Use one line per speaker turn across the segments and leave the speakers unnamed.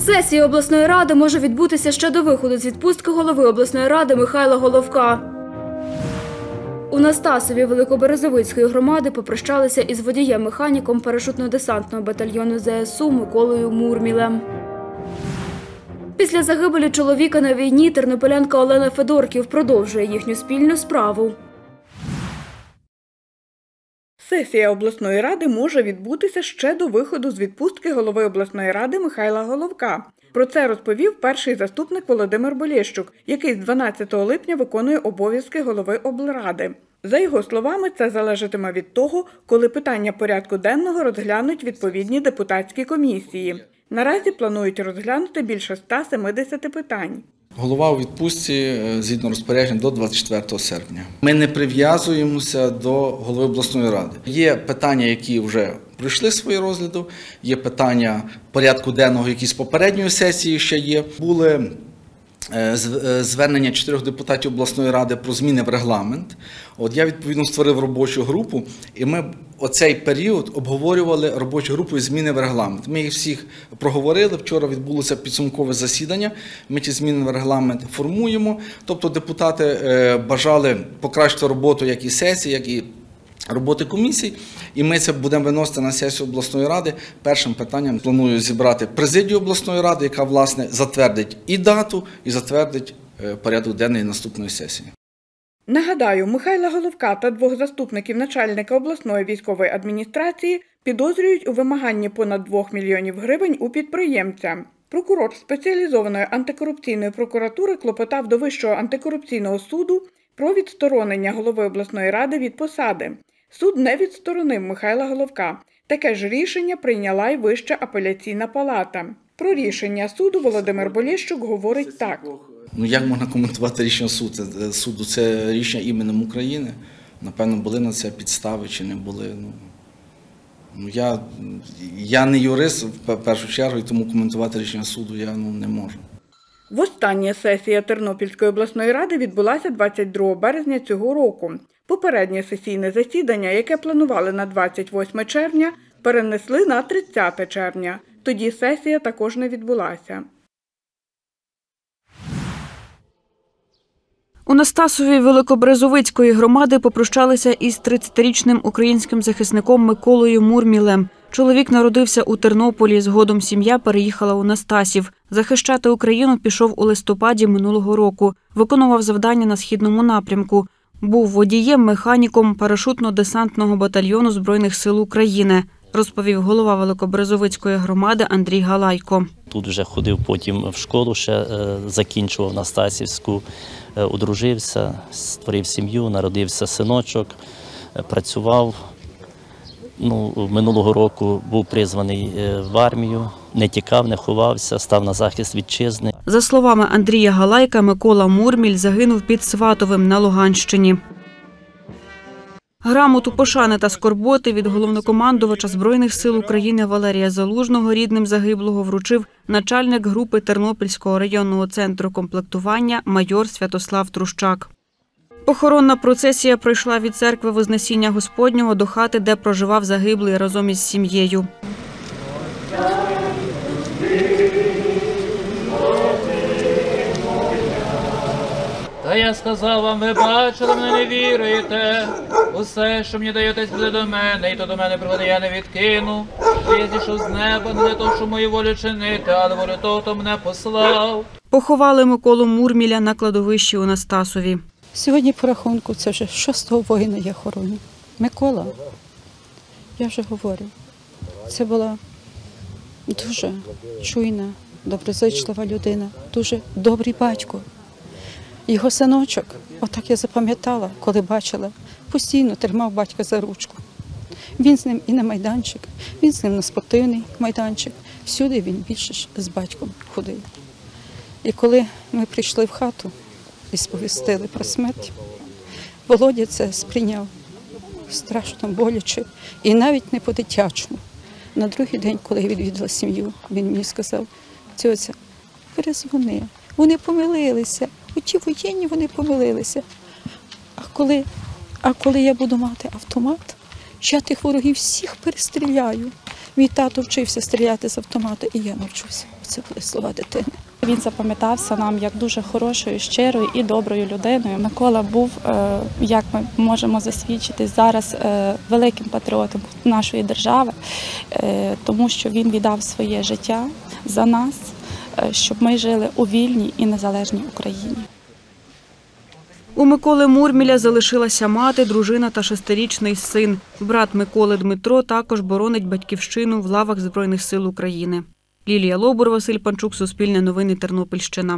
Сесія обласної ради може відбутися ще до виходу з відпустки голови обласної ради Михайла Головка. У Настасові Великоберезовицької громади попрощалися із водієм-механіком парашютно-десантного батальйону ЗСУ Миколою Мурмілем. Після загибелі чоловіка на війні тернополянка Олена Федорків продовжує їхню спільну справу.
Сесія обласної ради може відбутися ще до виходу з відпустки голови обласної ради Михайла Головка. Про це розповів перший заступник Володимир Болєщук, який з 12 липня виконує обов'язки голови облради. За його словами, це залежатиме від того, коли питання порядку денного розглянуть відповідні депутатські комісії. Наразі планують розглянути більше 170 питань.
Голова у відпустці згідно розпорядження до 24 серпня. Ми не прив'язуємося до голови обласної ради. Є питання, які вже пройшли свої розгляду, є питання порядку денного, які з попередньої сесії ще є. Були звернення 4 депутатів обласної ради про зміни в регламент. Я, відповідно, створив робочу групу, і ми оцей період обговорювали робочу групу і зміни в регламент. Ми їх всіх проговорили, вчора відбулося підсумкове засідання, ми ці зміни в регламент формуємо. Тобто депутати бажали покращити роботу як і сесії, як і роботи комісій, і ми це будемо виносити на сесію обласної ради. Першим питанням планую зібрати президію обласної ради, яка, власне, затвердить і дату, і затвердить порядок денний наступної сесії.
Нагадаю, Михайла Головка та 2 заступників начальника обласної військової адміністрації підозрюють у вимаганні понад 2 мільйонів гривень у підприємця. Прокурор спеціалізованої антикорупційної прокуратури клопотав до Вищого антикорупційного суду про відсторонення голови обласної ради від посади. Суд не відсторонив Михайла Головка. Таке ж рішення прийняла й Вища апеляційна палата. Про рішення суду Володимир Болєщук говорить так.
Як можна коментувати рішення суду? Це рішення іменем України. Напевно, були на це підстави чи не були. Я не юрист, в першу чергу, і тому коментувати рішення суду я не можу.
Востаннє сесія Тернопільської обласної ради відбулася 22 березня цього року. Попереднє сесійне засідання, яке планували на 28 червня, перенесли на 30 червня. Тоді сесія також не відбулася.
У Настасові Великоберезовицької громади попрощалися із 30-річним українським захисником Миколою Мурмілем. Чоловік народився у Тернополі, згодом сім'я переїхала у Настасів. Захищати Україну пішов у листопаді минулого року. Виконував завдання на Східному напрямку. Був водієм-механіком парашютно-десантного батальйону Збройних сил України, розповів голова Великоберезовицької громади Андрій Галайко.
Тут вже ходив потім в школу, ще закінчував Настасівську, одружився, створив сім'ю, народився синочок, працював. Минулого року був призваний в армію, не тікав, не ховався, став на захист вітчизни.
За словами Андрія Галайка, Микола Мурміль загинув під Сватовим на Луганщині. Грамоту пошани та скорботи від головнокомандувача Збройних сил України Валерія Залужного рідним загиблого вручив начальник групи Тернопільського районного центру комплектування майор Святослав Трущак. Похоронна процесія пройшла від церкви Вознесіння Господнього до хати, де проживав загиблий разом із сім'єю.
Та я сказав вам, ви бачили, мене не віруєте. Усе, що мені даєтесь, буде до мене, і то до мене приходить, я не відкину. Бо я зійшов з неба, не для того, щоб мою волю чинити, але волю того, хто мене послав.
Поховали Миколу Мурміля на кладовищі у Настасові.
Сьогодні по рахунку це вже 6-го воїна я хороню. Микола, я вже говорю, це була дуже чуйна, доброзичлива людина, дуже добрий батько. Його синочок, отак я запам'ятала, коли бачила, постійно тримав батька за ручку. Він з ним і на майданчик, він з ним на спортивний майданчик. Всюди він більше з батьком ходив. І коли ми прийшли в хату і сповістили про смерть, Володя це сприйняв страшно боляче і навіть не по-дитячому. На другий день, коли я відвідала сім'ю, він мені сказав: "Цьоця, перезвони, вони помилилися, оті воєнні вони помилилися. А коли я буду мати автомат, я тих ворогів всіх перестріляю". Мій тато вчився стріляти з автомата, і я навчуся. Це були слова дитини.
Він запам'ятався нам як дуже хорошою, щирою і доброю людиною. Микола був, як ми можемо засвідчити, зараз великим патріотом нашої держави, тому що він віддав своє життя за нас, щоб ми жили у вільній і незалежній Україні.
У Миколи Мурміля залишилася мати, дружина та 6-річний син. Брат Миколи Дмитро також боронить батьківщину в лавах Збройних сил України. Лілія Лобур, Василь Панчук, Суспільне новини, Тернопільщина.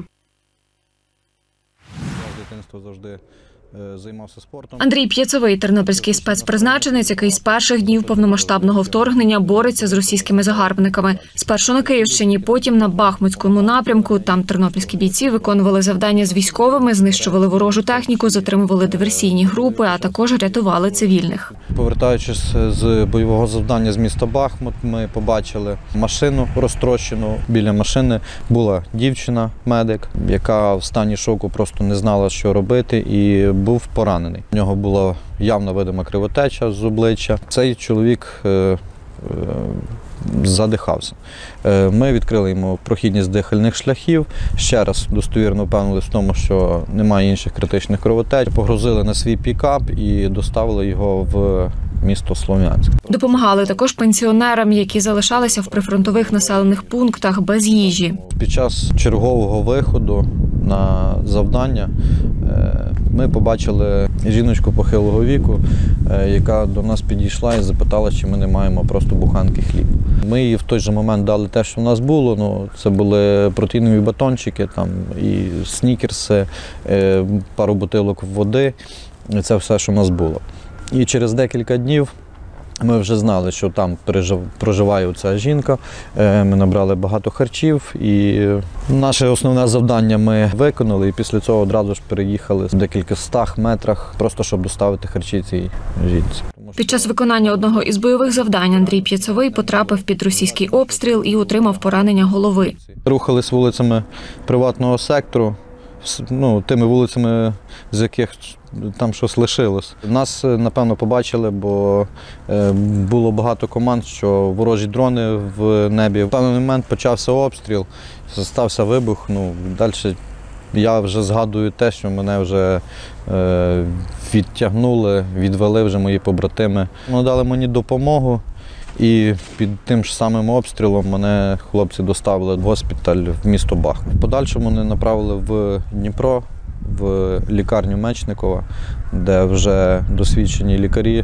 Дитинство завжди займався спортом.
Андрій П'єцовий – тернопільський спецпризначенець, який з перших днів повномасштабного вторгнення бореться з російськими загарбниками. Спершу на Київщині, потім на Бахмутському напрямку. Там тернопільські бійці виконували завдання з військовими, знищували ворожу техніку, затримували диверсійні групи, а також рятували цивільних.
Повертаючись з бойового завдання з міста Бахмут, ми побачили машину розтрощену. Біля машини була дівчина-медик, яка в стані шоку просто не знала, що робити, і був поранений. У нього була явно видима кривотеча з обличчя. Цей чоловік задихався. Ми відкрили йому прохідність дихальних шляхів, ще раз достовірно впевнилися в тому, що немає інших критичних кровотеч. Погрузили на свій пікап і доставили його в місто Слов'янськ.
Допомагали також пенсіонерам, які залишалися в прифронтових населених пунктах без їжі.
Під час чергового виходу на завдання ми побачили жіночку похилого віку, яка до нас підійшла і запитала, чи ми не маємо просто буханки хліб. Ми їй в той же момент дали те, що в нас було. Ну, це були протеїнові батончики, там, і снікерси, пару бутилок води. Це все, що в нас було. І через декілька днів ми вже знали, що там проживає ця жінка. Ми набрали багато харчів і наше основне завдання ми виконали. І після цього одразу ж переїхали в декілька 100 метрах, просто щоб доставити харчі цій жінці.
Під час виконання одного із бойових завдань Андрій П'єцовий потрапив під російський обстріл і отримав поранення голови.
Рухались вулицями приватного сектору, тими вулицями, з яких там щось лишилось. Нас, напевно, побачили, бо було багато команд, що ворожі дрони в небі. В певний момент почався обстріл, стався вибух. Далі я вже згадую те, що мене вже відтягнули, відвели вже мої побратими. Вони дали мені допомогу. І під тим ж самим обстрілом мене хлопці доставили в госпіталь в місто Бахмут. В подальшому мене направили в Дніпро, в лікарню Мечникова, де вже досвідчені лікарі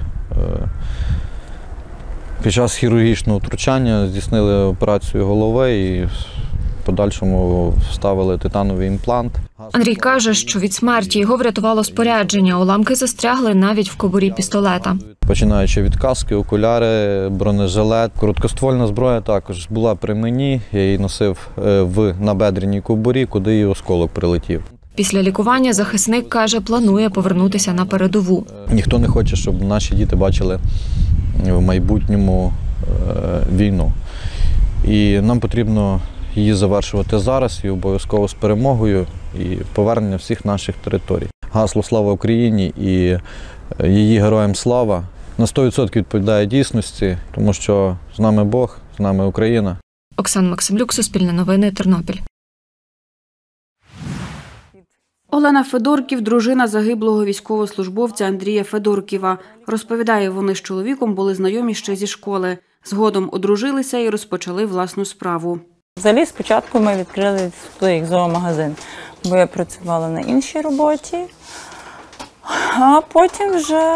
під час хірургічного втручання здійснили операцію голови і в подальшому вставили титановий імплант.
Андрій каже, що від смерті його врятувало спорядження. Уламки застрягли навіть в кобурі пістолета.
Починаючи від каски, окуляри, бронежилет. Короткоствольна зброя також була при мені. Я її носив в набедреній кобурі, куди і осколок прилетів.
Після лікування захисник, каже, планує повернутися на передову.
Ніхто не хоче, щоб наші діти бачили в майбутньому війну. І нам потрібно її завершувати зараз і обов'язково з перемогою і повернення всіх наших територій. Гасло «Слава Україні» і її героям слава на 100% відповідає дійсності, тому що з нами Бог, з нами Україна.
Оксана Максимлюк, Суспільне новини, Тернопіль.
Олена Федорків – дружина загиблого військовослужбовця Андрія Федорківа. Розповідає, вони з чоловіком були знайомі ще зі школи. Згодом одружилися і розпочали власну справу.
Взагалі, спочатку ми відкрили як зоомагазин, бо я працювала на іншій роботі, а потім вже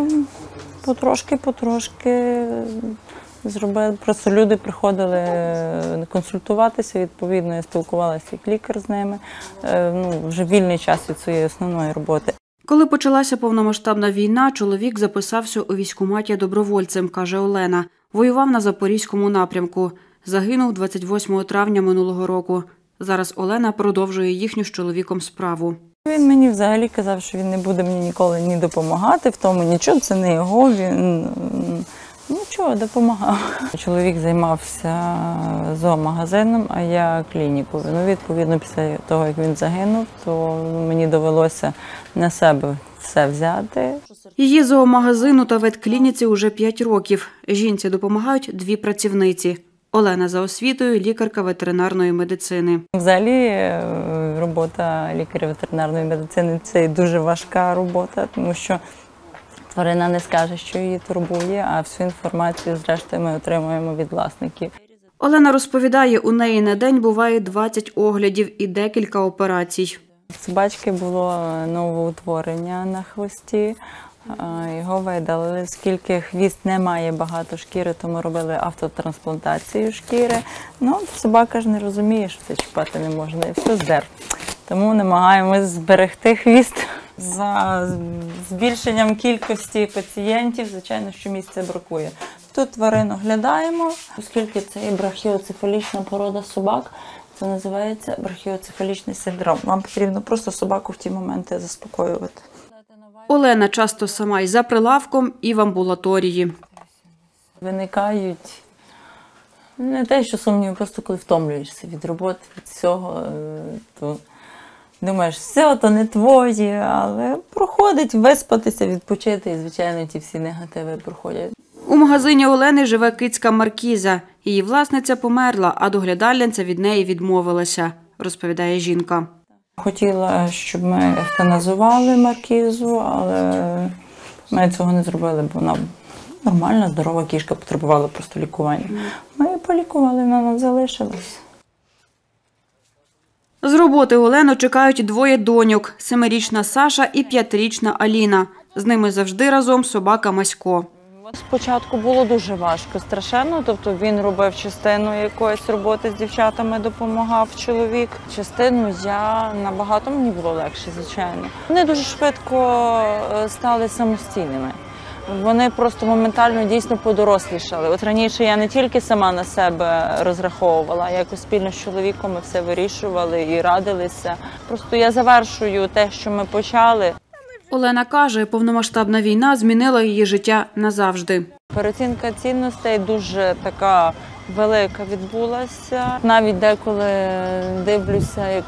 потрошки зробили. Просто люди приходили консультуватися, відповідно, я спілкувалася як лікар з ними, вже вільний час від своєї основної роботи.
Коли почалася повномасштабна війна, чоловік записався у військкоматі добровольцем, каже Олена. Воював на Запорізькому напрямку. Загинув 28 травня минулого року. Зараз Олена продовжує їхню з чоловіком справу.
Він мені взагалі казав, що він не буде мені ніколи ні допомагати, в тому нічого, це не його, він нічого, допомагав. Чоловік займався зоомагазином, а я клінікою. Відповідно, після того, як він загинув, то мені довелося на себе все взяти.
Її зоомагазину та ветклініці уже 5 років. Жінці допомагають 2 працівниці. Олена за освітою – лікарка ветеринарної медицини.
Взагалі робота лікаря ветеринарної медицини – це дуже важка робота, тому що тварина не скаже, що її турбує, а всю інформацію, зрештою, ми отримуємо від власників.
Олена розповідає, у неї на день буває 20 оглядів і декілька операцій.
У собачки було новоутворення на хвості, його видалили, оскільки хвіст не має багато шкіри, тому робили автотрансплантацію шкіри. Ну, собака ж не розуміє, що це чіпати не можна, і все здер. Тому намагаємось зберегти хвіст. За збільшенням кількості пацієнтів, звичайно, що місця бракує. Тут тварин оглядаємо, оскільки це є брахіоцефалічна порода собак, це називається брахіоцефалічний синдром. Вам потрібно просто собаку в ті моменти заспокоювати.
Олена часто сама і за прилавком, і в амбулаторії.
Виникають не те, що сумніви, просто коли втомлюєшся від роботи, від всього, то думаєш, все, то не твоє, але проходить виспатися, відпочити, і, звичайно, ті всі негативи проходять.
У магазині Олени живе кицька Маркіза. Її власниця померла, а доглядальниця від неї відмовилася, розповідає жінка.
Хотіла, щоб ми евтаназували Маркізу, але ми цього не зробили, бо вона нормальна, здорова кішка, потребувала просто лікування. Ми її полікували, вона залишилась.
З роботи Олену чекають двоє доньок – 7-річна Саша і 5-річна Аліна. З ними завжди разом собака Масько.
Спочатку було дуже важко, страшенно, тобто він робив частину якоїсь роботи з дівчатами, допомагав чоловік. Частину набагато мені було легше, звичайно. Вони дуже швидко стали самостійними. Вони просто моментально дійсно подорослішали. От раніше я не тільки сама на себе розраховувала, а якось спільно з чоловіком ми все вирішували і радилися. Просто я завершую те, що ми почали.
Олена каже, повномасштабна війна змінила її життя назавжди.
Переоцінка цінностей дуже така велика відбулася. Навіть деколи дивлюся, як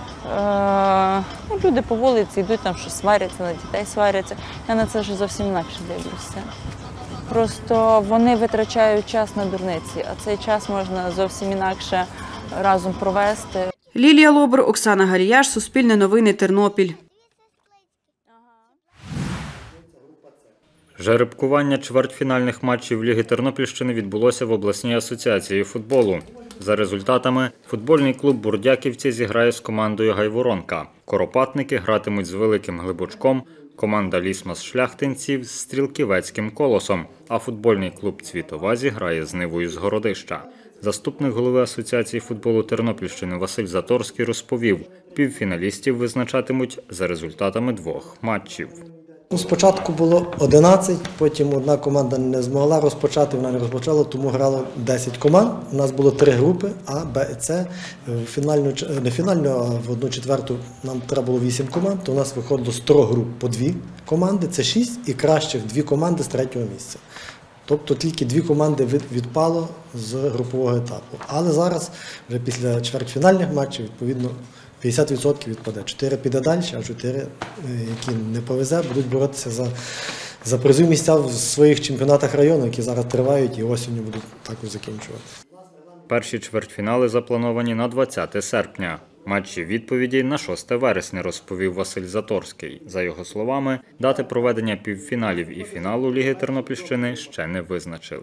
люди по вулиці йдуть, там щось сваряться, на дітей сваряться. Я на це вже зовсім інакше дивлюся. Просто вони витрачають час на дурниці, а цей час можна зовсім інакше разом провести.
Лілія Лобур, Оксана Галіяш, Суспільне новини, Тернопіль.
Жеребкування чвертьфінальних матчів Ліги Тернопільщини відбулося в обласній асоціації футболу. За результатами, футбольний клуб «Бурдяківці» зіграє з командою «Гайворонка». Коропатники гратимуть з Великим Глибочком, команда «Лісмас-Шляхтинців» з Стрілківецьким Колосом, а футбольний клуб «Цвітова» зіграє з Нивою з Городища. Заступник голови Асоціації футболу Тернопільщини Василь Заторський розповів, півфіналістів визначатимуть за результатами 2 матчів.
Спочатку було 11, потім одна команда не змогла розпочати, вона не розпочала, тому грало 10 команд. У нас було 3 групи А, Б і С. Не фінальну, а в 1/4 нам треба було 8 команд, то у нас виходило з 3 груп по 2 команди, це 6, і кращих 2 команди з 3-го місця. Тобто тільки 2 команди відпало з групового етапу. Але зараз, вже після чвертьфінальних матчів, відповідно, 50% відпаде. 4 піде далі, а 4, які не повезе, будуть боротися за призові місця в своїх чемпіонатах району, які зараз тривають і осінню будуть також закінчувати.
Перші чвертьфінали заплановані на 20 серпня. Матчі відповіді на 6 вересня, розповів Василь Заторський. За його словами, дати проведення півфіналів і фіналу Ліги Тернопільщини ще не визначили.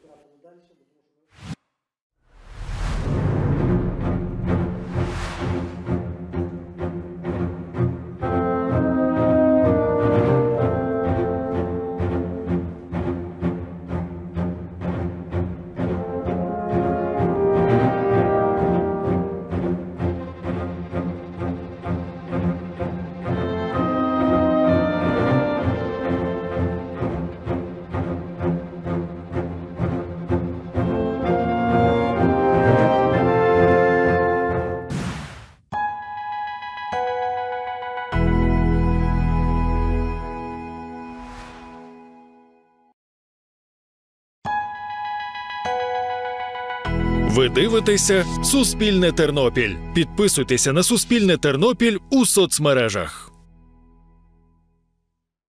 Ви дивитеся «Суспільне Тернопіль». Підписуйтеся на «Суспільне Тернопіль» у соцмережах.